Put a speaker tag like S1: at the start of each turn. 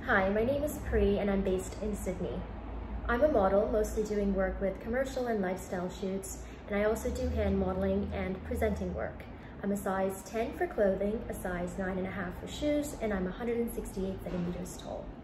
S1: Hi, my name is Pri and I'm based in Sydney. I'm a model, mostly doing work with commercial and lifestyle shoots, and I also do hand modeling and presenting work. I'm a size 10 for clothing, a size 9.5 for shoes, and I'm 168 centimeters tall.